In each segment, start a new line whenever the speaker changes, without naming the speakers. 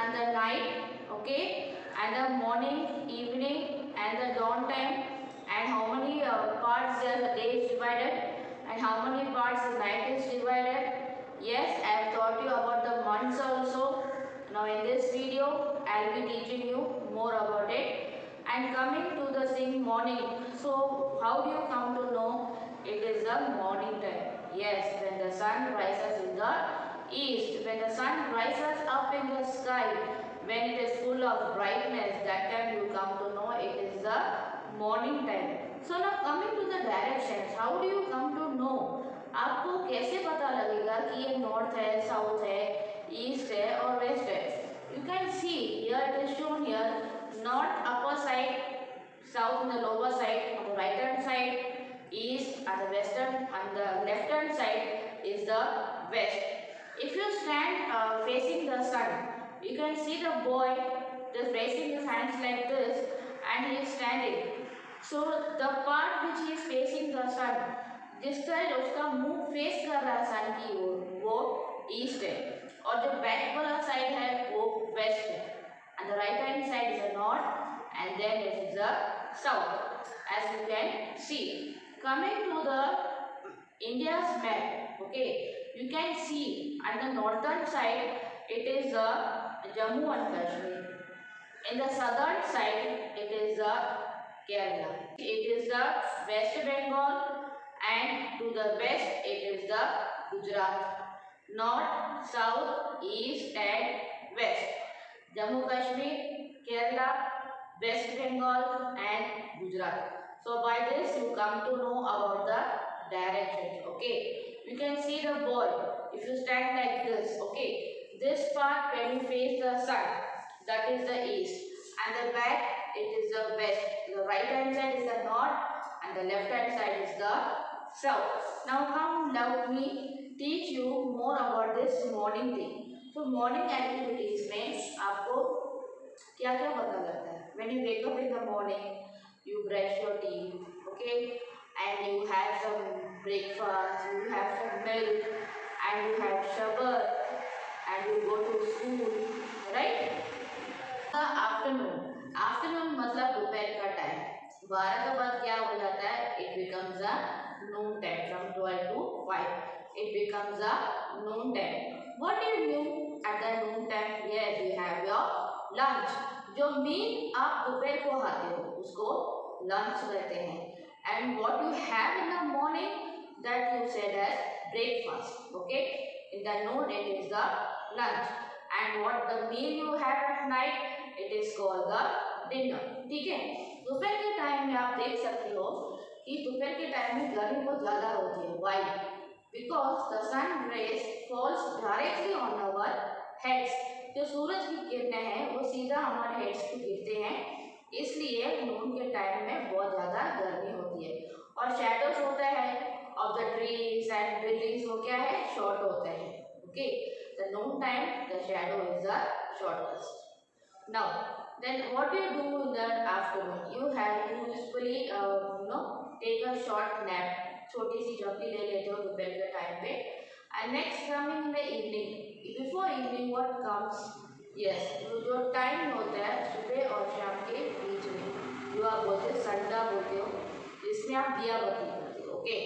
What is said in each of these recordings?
and the night, okay, and the morning, evening, and the dawn time, and how many parts the day is divided, and how many parts the night is divided. Yes, I have taught you about the months also. Now in this video, I will be teaching you more about it. And coming to the thing morning. So how do you come to know it is the morning time? Yes, when the sun rises in the east, when the sun rises up in the sky, when it is full of brightness, that time you come to know it is the morning time. So now coming to the directions, how do you come to know? आपको कैसे पता लगेगा कि ये north है, south है, east है और वेस्ट है? You can see here it is shown here, north upper side, south on the lower side, on the right hand side, east at the western, and the left hand side is the west. If you stand facing the sun, you can see the boy just raising his hands like this and he is standing. So the part which he is facing the sun, जिस side उसका मुंह face कर रहा है सन की ओर, वो east है, और जो बैक वाला साइड है वो वेस्ट है, and the right hand side is the north and then it is the south, as you can see. Coming to the India's map, okay, you can see at the northern side it is the Jammu and Kashmir. In the southern side it is the Kerala. It is the West Bengal, and to the west it is the Gujarat. North, south, east and west. Jammu Kashmir, Kerala, West Bengal and Gujarat. So by this you come to know about the directions. Okay, you can see the boy. If you stand like this, okay, this part when you face the sun, that is the east, and the back it is the west. The right hand side is the north and the left hand side is the south. Now come let me teach you more about this morning thing. So morning activities में आपको क्या क्या पता लगता है? When you wake up in the morning, you brush your teeth, okay, and you have some breakfast, you have some milk, and you have shower, and you go to school, right? The afternoon मतलब दोपहर का time. 12 के बाद क्या हो जाता है? It becomes a noon time. From 12 to 5 it becomes a noon time. What do you do at the noon time? Yes, you have your lunch. जो मील आप दोपहर को खाते हो उसको लंच कहते हैं. And what you have in the morning, that you said as breakfast. Okay, in the noon it is the lunch, and what the meal you have at night, it is called the dinner. ठीक है. दोपहर के time में आप देख सकते हो कि दोपहर के टाइम में गर्मी बहुत ज़्यादा होती है. Why? Because the sun rays falls directly on our heads. जो सूरज की किरणें हैं वो सीधा हमारे हेड्स पे गिरते हैं, इसलिए नून के टाइम में बहुत ज़्यादा गर्मी होती है. और शैडोज होता है of the trees and buildings, वो क्या है? शॉर्ट होते हैं. Okay, the noon time the shadow is the shortest. Now, then what do you do in the afternoon? You usually take a short nap. छोटी सी झपकी ले लेते हो दोपहर के टाइम पे. And next coming in the evening. Before evening what comes? Yes, जो time होता है सुबह और शाम के बीच में, जो आप बोलते हो संडा बोलते हो, जिसमें आप दिया बत्ती करते हो. Okay,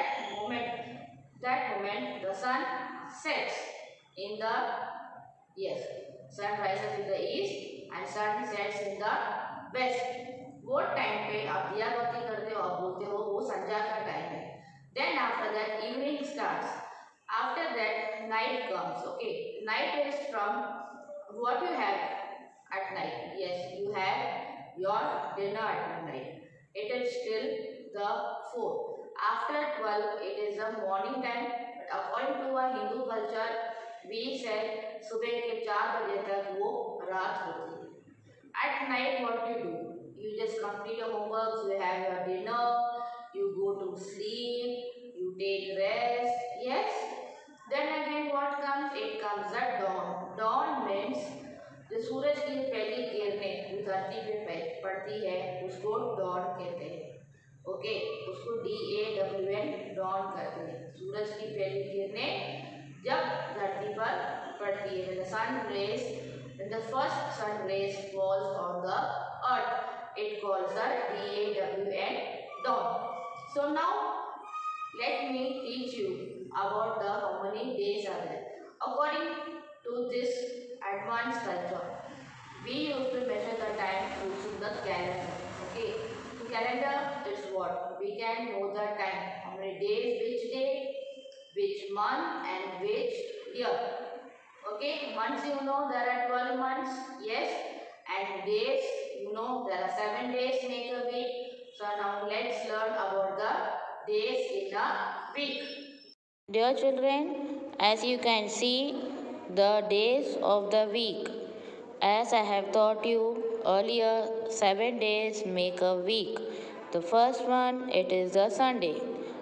that moment the sun sets in the, yes, sun rises in the east and sun sets in the west. वो टाइम पे आप दिया बत्ती करते हो, आप बोलते हो वो संध्या का टाइम है. Then after that evening starts. After that night comes. Okay, night is from what you have at night. Yes, you have your dinner at night. It is still the 4. After 12 it is the morning time. But according to our Hindu culture, we said सुबह के 4 बजे तक वो रात होती है. At night what you do? You just complete your homework, you have your dinner, you go to sleep, you take rest. Yes. Then again what comes? It comes the dawn. Dawn means जो सूरज की पहली किरणें जो धरती पे पड़ती है उसको dawn कहते हैं. ओके, उसको DAWN dawn कहते हैं. सूरज की पहली किरणें जब धरती पर पड़ती है, the sun rays, when the first sun rays falls on the earth. It calls the DAWN, dawn. So now let me teach you about the how many days are there. According to this advanced culture, we used to measure the time using the calendar. Okay, so calendar is what? We can know the time. How many days, which day, which month and which year. Okay, months you know there are 12 months, yes, and days you know there are 7 days make a week. So now let's learn about the days in a week. Dear children, as you can see, the days of the week. As I have taught you earlier, 7 days make a week. The first one, it is the Sunday.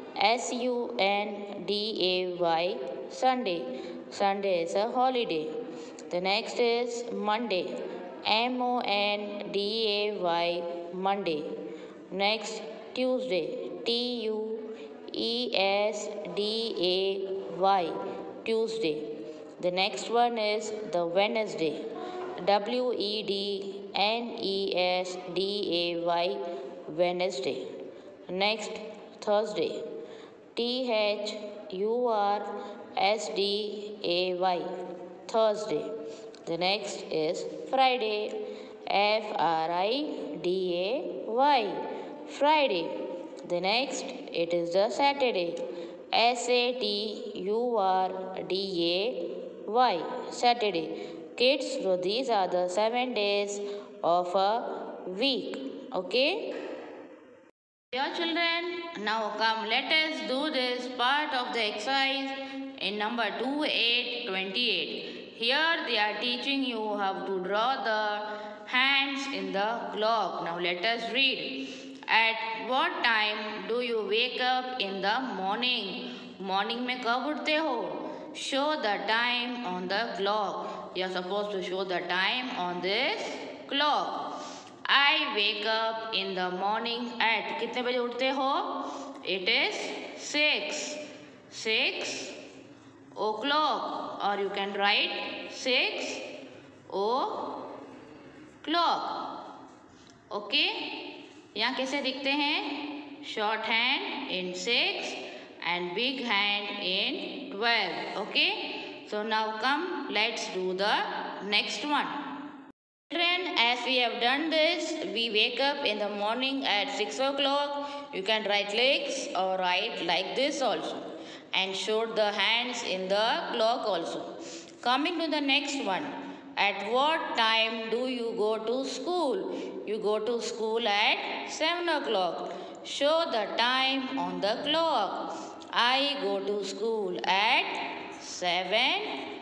Sunday. Sunday. Sunday is a holiday. The next is Monday. Monday. Monday. Next, Tuesday. Tuesday. Tuesday. The next one is the Wednesday. Wednesday. Wednesday. Next, Thursday. Thursday. Thursday. The next is Friday. Friday. Friday. The next, it is the Saturday. Saturday. Saturday. Kids, so these are the 7 days of a week. Okay? Dear children, now come let us do this part of the exercise in number 2828. Here they are teaching you how to draw the hands in the clock. Now let us read. At what time do you wake up in the morning? Morning में कब उठते हो? Show the time on the clock. You are supposed to show the time on this clock. I wake up in the morning at कितने बजे उठते हो? It is 6 o'clock, or you can write 6 o'clock. Okay? यहाँ कैसे दिखते हैं? Short hand in 6 and big hand in 12. Okay? So now come, let's do the next one. Children, as we have done this, we wake up in the morning at 6 o'clock. You can write legs or write like this also. And show the hands in the clock also. Coming to the next one. At what time do you go to school? You go to school at 7 o'clock. Show the time on the clock. I go to school at 7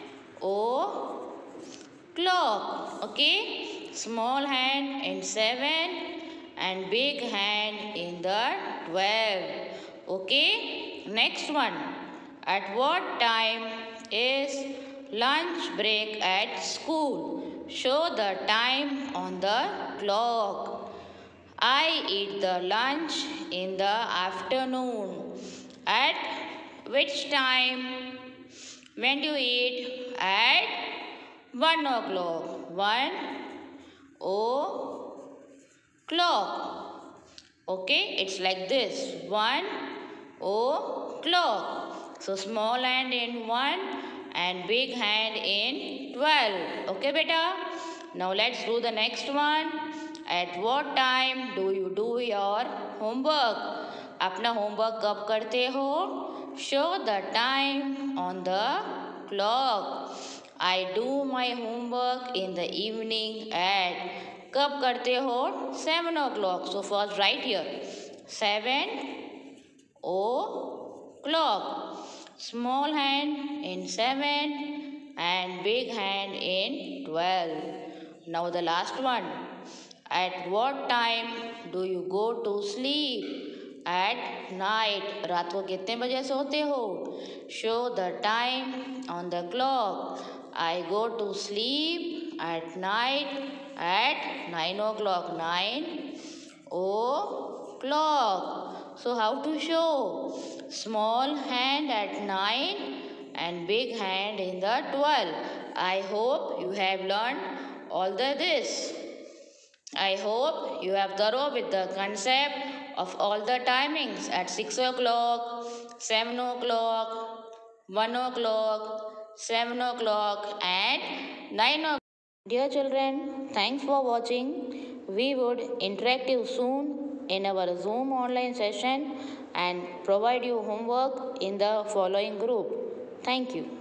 o'clock. Okay? Small hand in 7 and big hand in the 12. Okay? Next one. At what time is lunch break at school? Show the time on the clock. I eat the lunch in the afternoon. At which time? When do you eat? At 1 o'clock. 1 o'clock. Okay, it's like this. 1 o'clock. So small hand in 1 and big hand in 12. Okay, beta? Now let's do the next one. At what time do you do your homework? अपना homework कब करते हो? Show the time on the clock. I do my homework in the evening at कब करते हो? 7 o'clock. So first write here 7 o'clock. Small hand in 7 and big hand in 12. Now the last one. At what time do you go to sleep? At night. रात को कितने बजे सोते हो? Show the time on the clock. I go to sleep at night at 9 o'clock. 9 o'clock. So how to show? Small hand at 9 and big hand in the 12. I hope you have learned all this. I hope you have thorough with the concept of all the timings at 6 o'clock, 7 o'clock, 1 o'clock, 7 o'clock and 9 o'clock. Dear children, thanks for watching. We would interact you soon in our Zoom online session and provide you homework in the following group. Thank you.